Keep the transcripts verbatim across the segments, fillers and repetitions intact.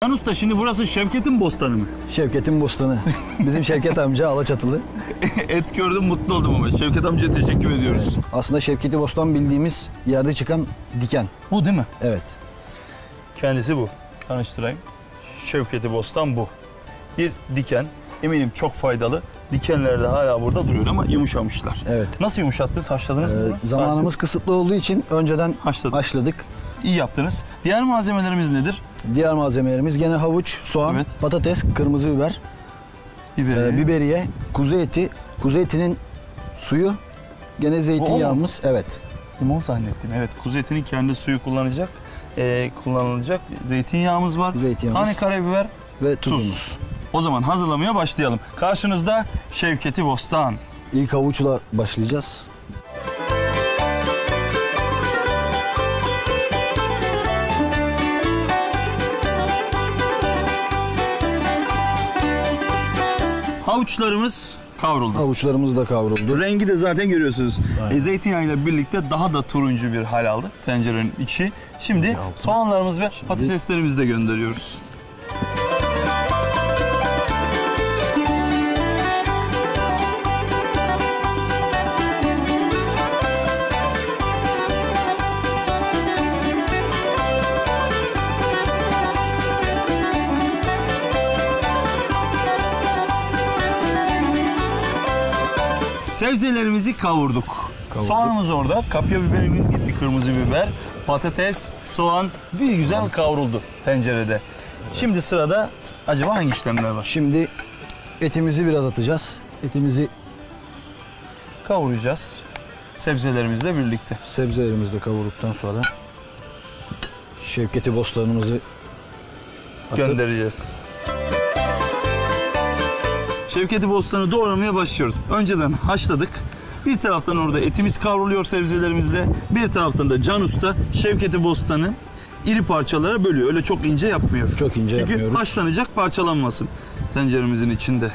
Can Usta, şimdi burası Şevket'in bostanı mı? Şevket'in bostanı. Bizim Şevket amca Alaçatılı. Et gördüm, mutlu oldum ama. Şevket amcaya teşekkür ediyoruz. Evet. Aslında Şevket'i bostan bildiğimiz yerde çıkan diken. Bu değil mi? Evet. Kendisi bu. Tanıştırayım. Şevket'i bostan bu. Bir diken. Eminim çok faydalı. Dikenler de hala burada duruyor ama yumuşamışlar. Evet. Nasıl yumuşattınız? Haşladınız Ee, mı? zamanımız kısıtlı olduğu için önceden Haşladık. haşladık. İyi yaptınız. Diğer malzemelerimiz nedir? Diğer malzemelerimiz gene havuç, soğan, Evet. patates, kırmızı biber, Biberi. e, biberiye, kuzu eti. Kuzu etinin suyu, gene zeytinyağımız. Evet. Limon zannettim. Evet, kuzu etinin kendi suyu kullanacak. Ee, kullanılacak. Zeytinyağımız var. Zeytinyağımız. Tane karabiber, Ve tuzumuz. tuz. O zaman hazırlamaya başlayalım. Karşınızda Şevket'i Bostan. İlk havuçla başlayacağız. Havuçlarımız kavruldu. Havuçlarımız da kavruldu. Rengi de zaten görüyorsunuz. Aynen. E, zeytinyağıyla birlikte daha da turuncu bir hal aldı tencerenin içi. Şimdi soğanlarımız ve patateslerimizi de gönderiyoruz. Sebzelerimizi kavurduk. Kavurduk. Soğanımız orada, kapya biberimiz gitti, kırmızı biber, patates, soğan bir güzel kavruldu tencerede. Şimdi sırada acaba hangi işlemler var? Şimdi etimizi biraz atacağız. Etimizi Kavuracağız sebzelerimizle birlikte. sebzelerimizi de kavurduktan sonra Şevket'i bostanımızı atıp Göndereceğiz. Şevket'i Bostanı doğramaya başlıyoruz. Önceden haşladık. Bir taraftan orada etimiz kavruluyor sebzelerimizle. Bir taraftan da Can Usta Şevket'i Bostanı iri parçalara bölüyor. Öyle çok ince yapmıyor. çok ince Çünkü yapmıyoruz. haşlanacak, parçalanmasın tenceremizin içinde.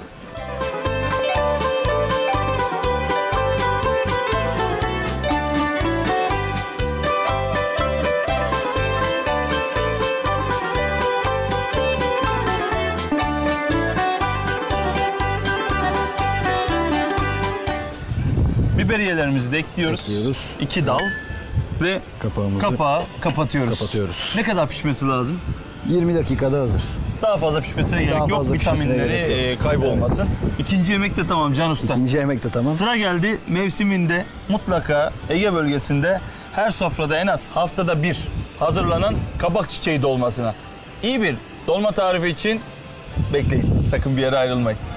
Biberiyelerimizi de ekliyoruz. Ekliyoruz. İki dal ve Kapağımızı kapağı kapatıyoruz. kapatıyoruz. Ne kadar pişmesi lazım? yirmi dakikada hazır. Daha fazla pişmesine gerek Daha yok. fazla pişmesine Vitaminleri gerek yok. e, kaybolmasın. İkinci yemek de tamam Can Usta. İkinci yemek de tamam. Sıra geldi mevsiminde mutlaka Ege bölgesinde her sofrada en az haftada bir hazırlanan kabak çiçeği dolmasına. İyi bir dolma tarifi için bekleyin. Sakın bir yere ayrılmayın.